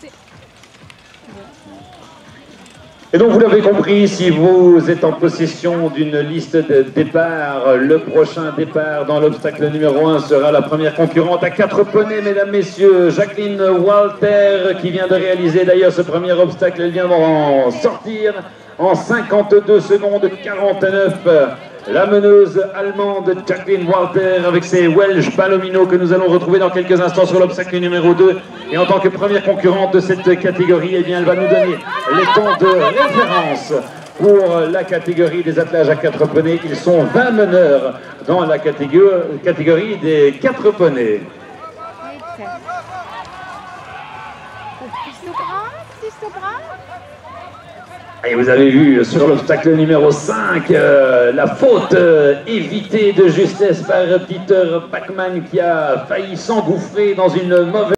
Et donc vous l'avez compris, si vous êtes en possession d'une liste de départ, le prochain départ dans l'obstacle numéro 1 sera la première concurrente à 4 poneys, mesdames, messieurs, Jacqueline Walter, qui vient de réaliser d'ailleurs ce premier obstacle. Elle vient d'en sortir en 52 secondes 49. La meneuse allemande Jacqueline Walter avec ses Welsh Palomino que nous allons retrouver dans quelques instants sur l'obstacle numéro 2. Et en tant que première concurrente de cette catégorie, eh bien, elle va nous donner les temps de référence pour la catégorie des attelages à 4 poneys. Ils sont 20 meneurs dans la catégorie des 4 poneys. Et vous avez vu sur l'obstacle numéro 5 la faute évitée de justesse par Peter Pachmann qui a failli s'engouffrer dans une mauvaise